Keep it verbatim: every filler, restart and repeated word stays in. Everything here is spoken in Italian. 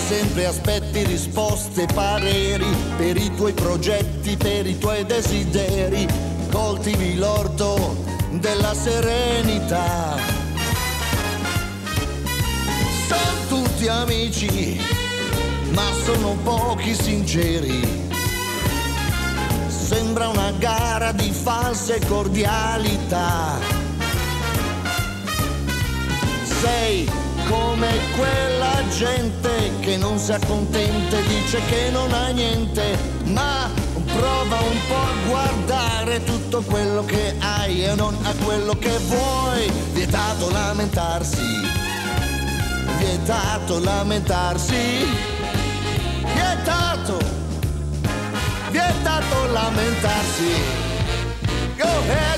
sempre aspetti risposte, pareri per i tuoi progetti, per i tuoi desideri. Coltivi l'orto della serenità. Sono tutti amici, ma sono pochi sinceri. Sembra una gara di false cordialità. Sei come quella gente che non si accontenta e dice che non ha niente, ma prova un po' a guardare tutto quello che hai e non a quello che vuoi. Vietato lamentarsi, vietato lamentarsi, vietato, vietato lamentarsi. Go ahead.